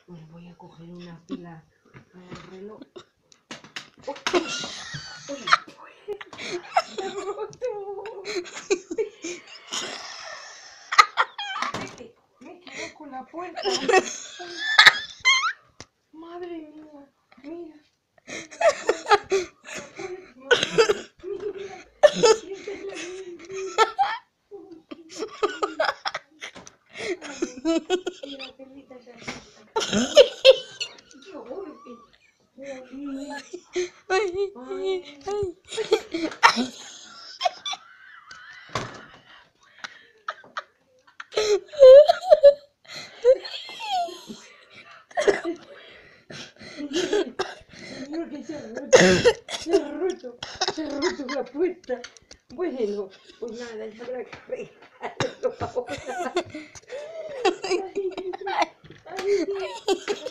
Pues voy a coger una pila para el reloj. ¡Oh! ¡Uy! ¡Se ha roto! Me quedo con la puerta. Madre mía, mira. Mira, perrita, ¡qué golpe! Señor, que se ha roto, se ha roto la puerta. Bueno, pues nada, ya habrá que arreglarlo ahora. Ay,